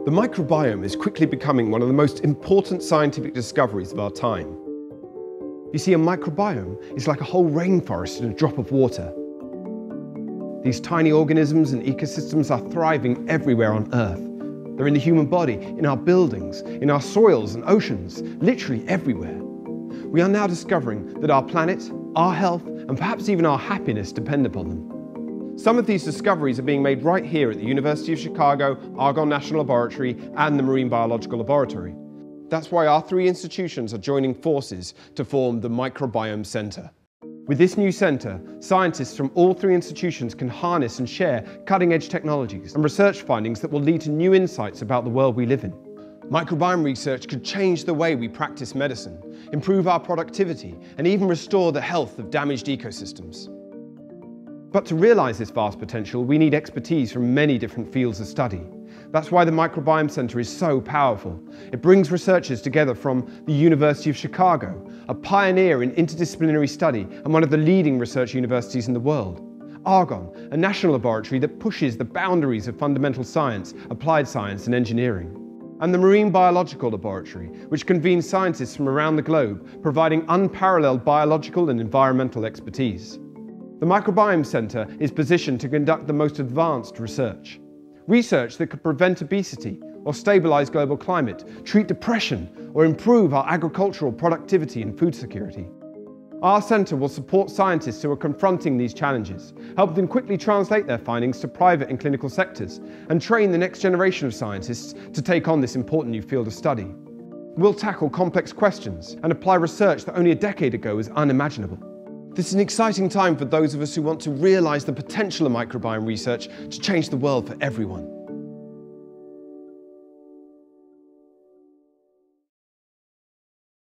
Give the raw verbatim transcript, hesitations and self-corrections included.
The microbiome is quickly becoming one of the most important scientific discoveries of our time. You see, a microbiome is like a whole rainforest in a drop of water. These tiny organisms and ecosystems are thriving everywhere on Earth. They're in the human body, in our buildings, in our soils and oceans, literally everywhere. We are now discovering that our planet, our health, and perhaps even our happiness depend upon them. Some of these discoveries are being made right here at the University of Chicago, Argonne National Laboratory, and the Marine Biological Laboratory. That's why our three institutions are joining forces to form the Microbiome Center. With this new center, scientists from all three institutions can harness and share cutting-edge technologies and research findings that will lead to new insights about the world we live in. Microbiome research could change the way we practice medicine, improve our productivity, and even restore the health of damaged ecosystems. But to realize this vast potential, we need expertise from many different fields of study. That's why the Microbiome Center is so powerful. It brings researchers together from the University of Chicago, a pioneer in interdisciplinary study and one of the leading research universities in the world. Argonne, a national laboratory that pushes the boundaries of fundamental science, applied science and engineering. And the Marine Biological Laboratory, which convenes scientists from around the globe, providing unparalleled biological and environmental expertise. The Microbiome Center is positioned to conduct the most advanced research. Research that could prevent obesity or stabilize global climate, treat depression, or improve our agricultural productivity and food security. Our center will support scientists who are confronting these challenges, help them quickly translate their findings to private and clinical sectors, and train the next generation of scientists to take on this important new field of study. We'll tackle complex questions and apply research that only a decade ago was unimaginable. This is an exciting time for those of us who want to realize the potential of microbiome research to change the world for everyone.